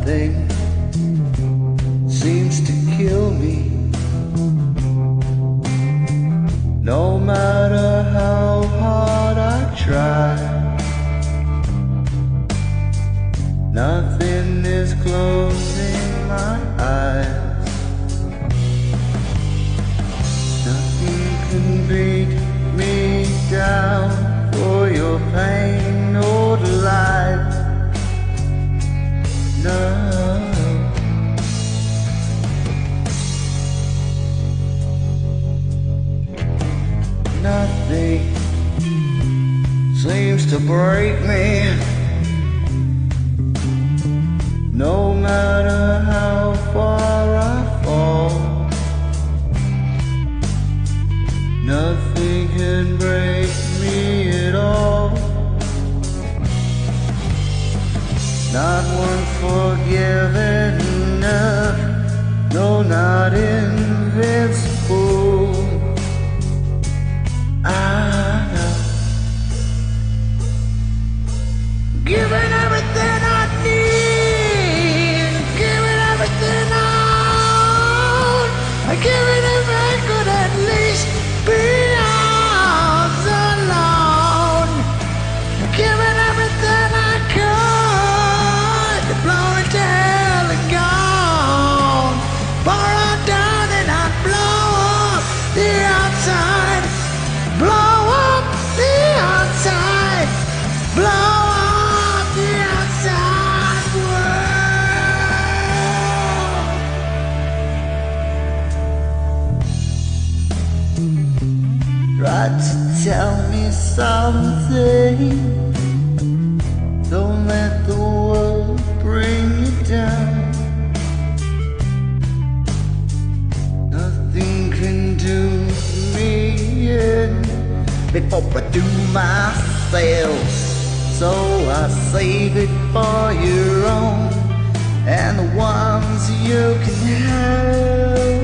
Nothing seems to kill me, no matter how hard I try. Nothing is closing my eyes. Nothing can beat me down for your pain or delight. No. Nothing seems to break me, no matter how far I fall. Nothing can break me at all. Not one forgiven enough, no, not invincible. I know, giving everything I need, giving everything I own, I give it if I could at least be yours alone. Giving everything I could to blow it to hell and gone. Pour it down and I'd blow up the outside. Blow up the outside. Blow up the outside world. Try to tell me something. Don't let the world bring you down. Nothing can do me in before I do myself. So I save it for your own and the ones you can have.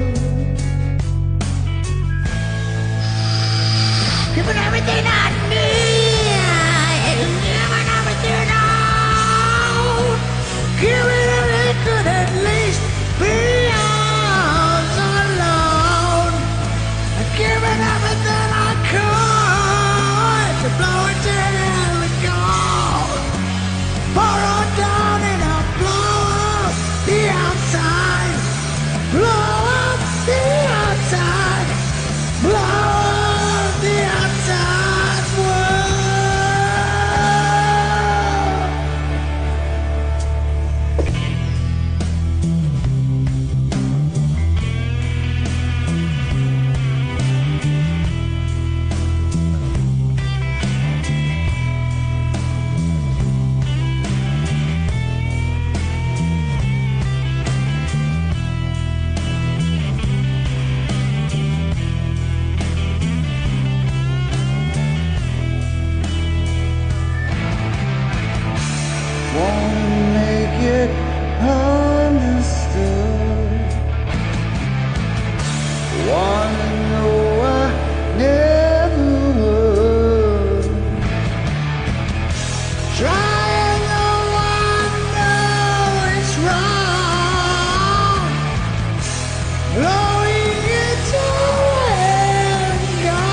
Giving everything I need, giving everything I own, giving everything could at least be yours alone. Giving everything I could to blow it to hell and gone. Pour it down and I'll blow up the outside. Blow up the outside. Blow up the outside world. Won't make it understood. Wanna know I never would. Trying though I know it's wrong. Blowing it away and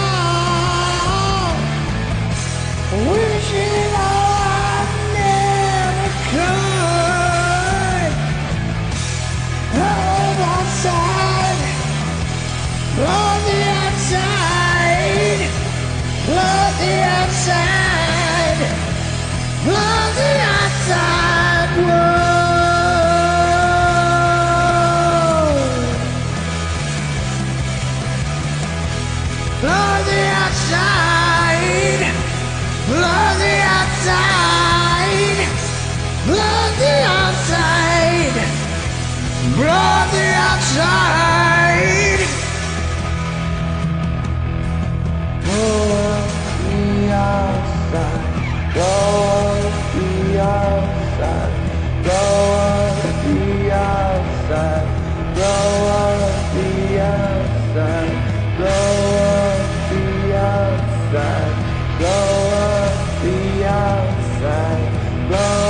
gone. Wishing I could. Oh, outside. Blow the outside. Blow the outside. Blow the outside world. Blow the outside. Blow the outside. Blow the outside. Blow the outside. Blow the outside. Blow the outside. Blow the outside. Blow the outside. Blow the outside. Blow the outside. Blow